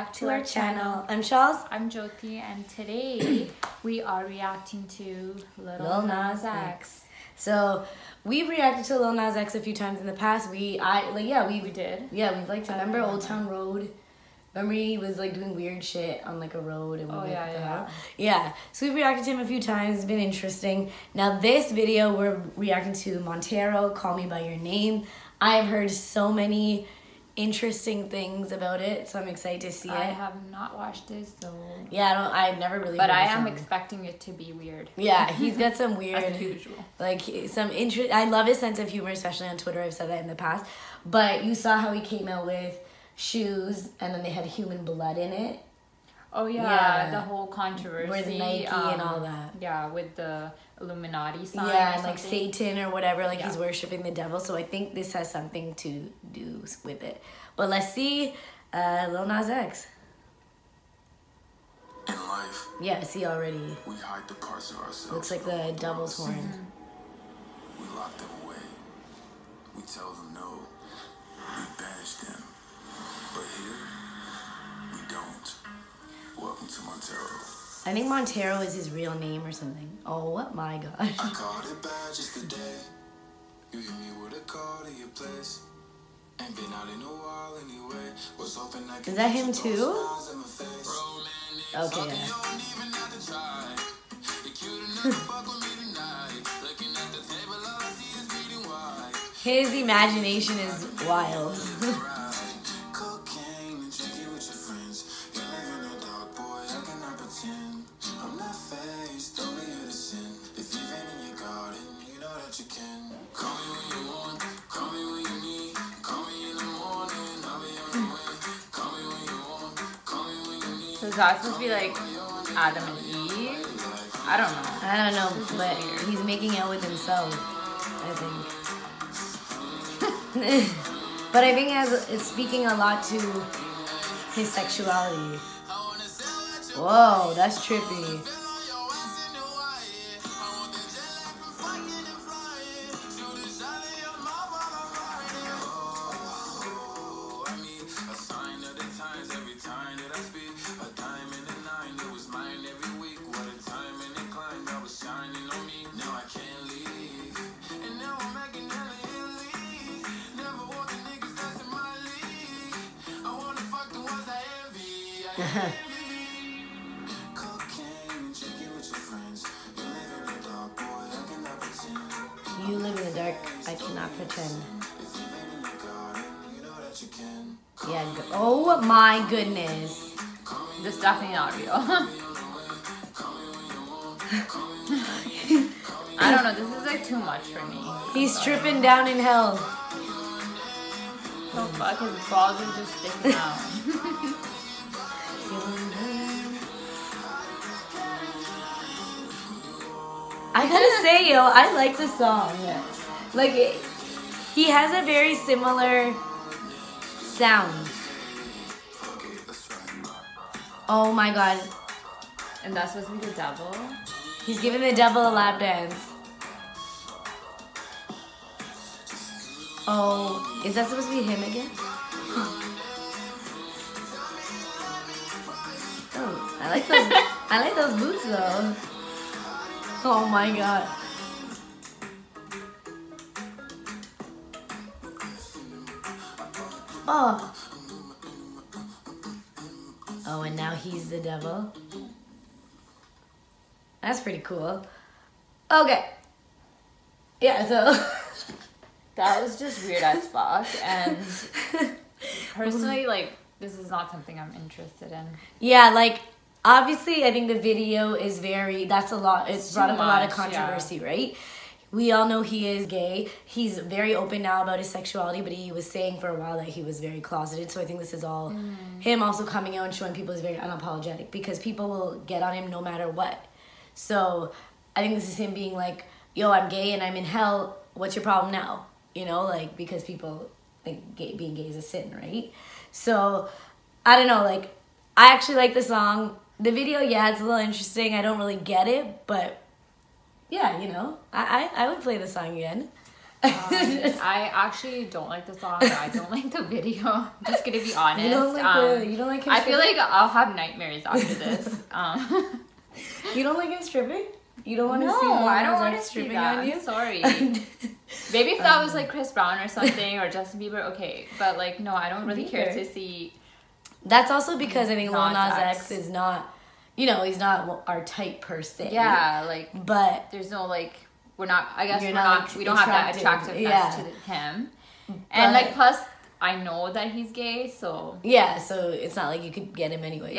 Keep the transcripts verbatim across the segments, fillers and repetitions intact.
back to our channel. I'm Charles. I'm Jyoti, and today we are reacting to Lil, Lil Nas X. So we've reacted to Lil Nas X a few times in the past. We, I like, yeah, we we did. Yeah, we've like remember remember. Old Town Road. Remember he was like doing weird shit on like a road and we oh yeah, yeah, yeah. So we've reacted to him a few times. It's been interesting. Now this video we're reacting to Montero, Call Me by Your Name. I've heard so many interesting things about it, so I'm excited to see I it. I have not watched this, so yeah, I don't. I've never really. But heard I the am song. expecting it to be weird. Yeah, he's got some weird, as usual. Like some interest. I love his sense of humor, especially on Twitter. I've said that in the past. But you saw how he came out with shoes, and then they had human blood in it. Oh yeah, yeah. the whole controversy with Nike um, and all that. Yeah, with the Illuminati sign. Yeah, or and like something. Satan or whatever. Like yeah. he's worshiping the devil. So I think this has something to do with it. But let's see, uh, Lil Nas X. In life, yeah, I see already. We hide the parts of ourselves. Looks like the devil's horn. Mm-hmm. We lock them away. We tell them no. We banish them. But here, we don't. Welcome to Montero. I think Montero is his real name or something. Oh my gosh. I called it bad just today. You hit me with a call to your place. Ain't been out in a while anyway. Was hoping I could. Is that him too? Okay. His imagination is wild. So is that supposed to be like Adam and Eve? I don't know. I don't know, but he's making out with himself, I think. But I think it has, it's speaking a lot to his sexuality. Whoa, that's trippy. You live in the dark, I cannot pretend. Yeah, go oh my goodness. This is definitely not real. I don't know, this is like too much for me. He's tripping down in hell. Oh fuck, his balls are just sticking out. I gotta say, yo, I like the song. Like, it, he has a very similar sound. Oh my god. And that's supposed to be the devil? He's giving the devil a lap dance. Oh, is that supposed to be him again? Oh, I like those. I like those boots though. Oh my god. Oh. Oh, and now he's the devil. That's pretty cool. Okay. Yeah, so. That was just weird as fuck. And personally, like, this is not something I'm interested in. Yeah, like, obviously, I think the video is very, that's a lot, it's, it's brought up much, a lot of controversy, yeah. Right? We all know he is gay. He's very open now about his sexuality, but he was saying for a while that he was very closeted. So I think this is all mm. him also coming out and showing people is very unapologetic because people will get on him no matter what. So I think this is him being like, yo, I'm gay and I'm in hell. What's your problem now? You know, like, because people think gay, being gay is a sin, right? So I don't know, like, I actually like the song. The video, yeah, it's a little interesting. I don't really get it, but yeah, you know, I, I, I would play the song again. Um, I actually don't like the song. I don't like the video. I'm just gonna be honest. You don't like um, the, you don't like him I feel stripping? like I'll have nightmares after this. Um, You don't like him stripping? You don't want to no, see Lil I don't Nas want X to see stripping that. on you? I'm sorry. Maybe if that was like Chris Brown or something or Justin Bieber, okay. But like, no, I don't really care to see. That's also because I think Lil Nas Nas X. X is not, you know, he's not our type per se. Yeah, like, but there's no like, we're not. I guess You're we're not, not. like, we don't have that attracted. attractiveness Yeah. to him. But- And like, plus, I know that he's gay, so yeah, so it's not like you could get him anyway.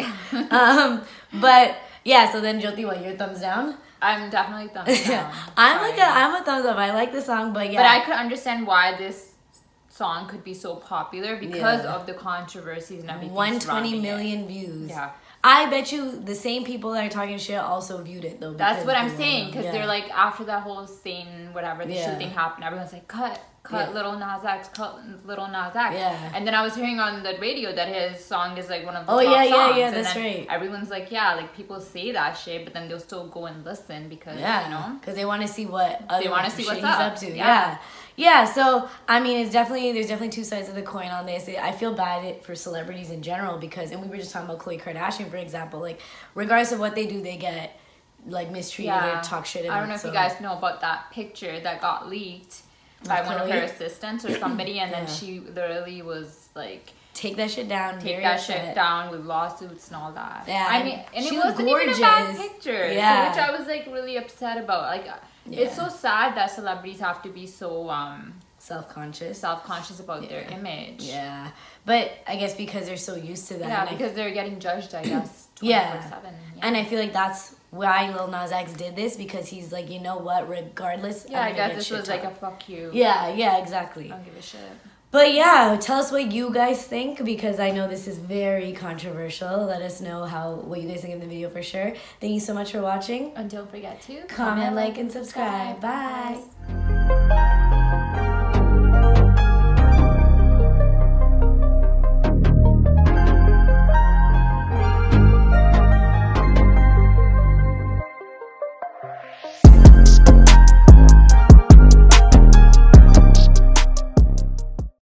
um, but yeah, so then Jyoti, what, your thumbs down? I'm definitely thumbs down. I'm Sorry. like a, I'm a thumbs up. I like the song, but yeah. But I could understand why this song could be so popular because Yeah. of the controversies and everything. one hundred twenty surrounding million it. views. Yeah. I bet you the same people that are talking shit also viewed it though. That's because what I'm they saying, were- because yeah. they're like, after that whole scene, whatever, the Yeah. shooting happened, everyone's like, cut, cut Yeah. Lil Nas X, cut Lil Nas X. Yeah. And then I was hearing on the radio that his song is like one of the Oh, top yeah, yeah, songs. yeah, and that's then right. Everyone's like, yeah, like people say that shit, but then they'll still go and listen because, Yeah, you know. because they want to see what other wanna see shit what's he's up. up to. Yeah. Yeah. yeah, So I mean, it's definitely there's definitely two sides of the coin on this. I feel bad for celebrities in general because, and we were just talking about Khloe Kardashian for example. Like, regardless of what they do, they get like mistreated or talk shit about. I don't know if so. you guys know about that picture that got leaked by Of one of Chloe? her assistants or somebody, and then Yeah. she literally was like, Take that shit down. take very that upset. shit down with lawsuits and all that. Yeah, I mean, and she it looked wasn't even a bad gorgeous. picture, Yeah. which I was like really upset about. Like, it's so sad that celebrities have to be so um Self-conscious. self-conscious about Yeah. their image. Yeah, but I guess because they're so used to that. Yeah, and I- because they're getting judged, I guess, Yeah. twenty-four seven. And I feel like that's why Lil Nas X did this, because he's like, you know what, regardless. yeah, I'm I gonna guess get this shit was like a talked. fuck you. Yeah, yeah, exactly. I don't give a shit. But yeah, tell us what you guys think, because I know this is very controversial. Let us know how what you guys think of the video for sure. Thank you so much for watching. And don't forget to Comment, like, and subscribe. Bye. Bye.